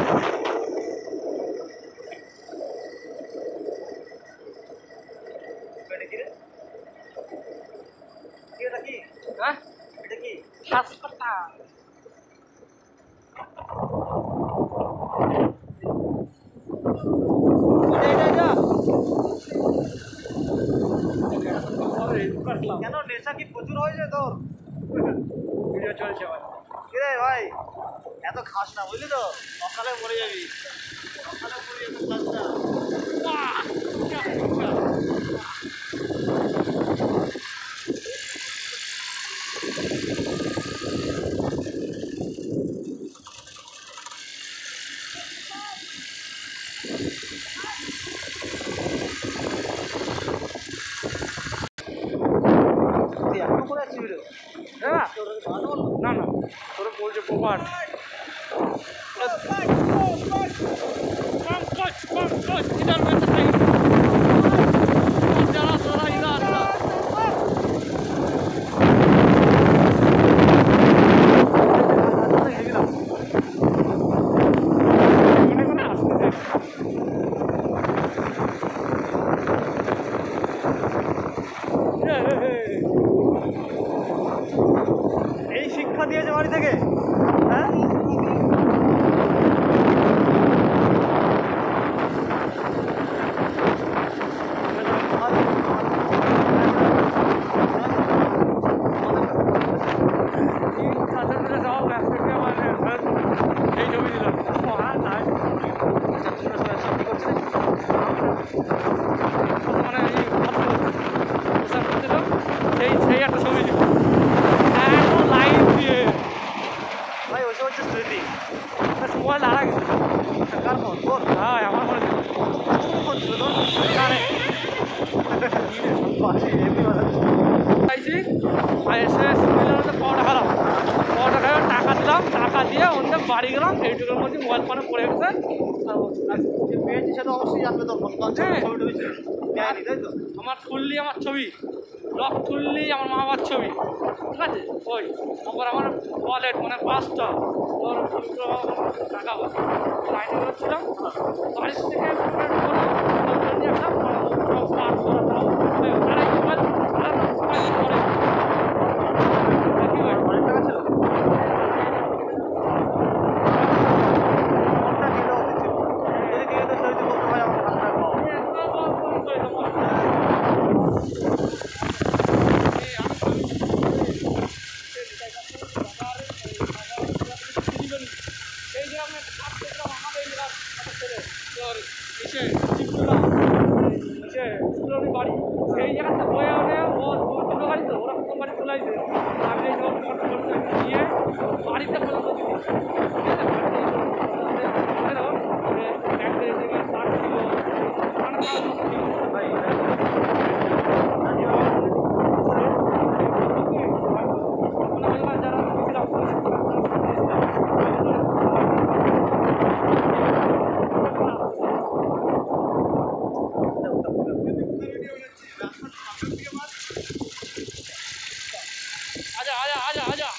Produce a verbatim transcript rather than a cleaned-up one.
হ্যাঁ এটা কি হাসপাতাল কেন নেশা কি প্রচুর হয়েছে তোর ভিডিও চলছে ভাই কিরে ভাই এত খাস না বুঝলি তো সকালে মরে যাবি সকালে মরে যাবি খাস না না না তোর বলছে পোপাট এই শিক্ষা দিয়েছে বাড়ি থেকে হ্যাঁ এই ছবি দিলাম মানে সেই সেই একটা ছবি দিল লাইন দিয়ে ভাই ওই হচ্ছে স্মৃতি মোবাইল হারা গেছে কার ফোন তোর হ্যাঁ আমার মনে ফোন ছিল তোর কারে পাইছি আর এসে পাওয়াটা খেলাম পাওয়াটা খেয়ে টাকা দিলাম টাকা দিয়ে অন্য বাড়ি গেলাম এইটুকুর মধ্যে মোবাইল ফোনে পড়ে গেছে পেয়েছি সেটা অবশ্যই আসবে তোর তাই তো আমার খুললি আমার ছবি লক খুললি আমার মা বাবার ছবি ঠিক আছে ওই তারপর আমার ওয়ালেট মানে পাঁচটা তোর টাকা লাইনে করছিলাম বাড়ির থেকে বাড়ি সেই জায়গাতে বয়ে ওঠে ও দুটো গাড়ি তো ওরা প্রথম বাড়ি চলে আসে আমি এই সব নিয়ে বাড়িতে পর্যন্ত आजा आजा आजा आजा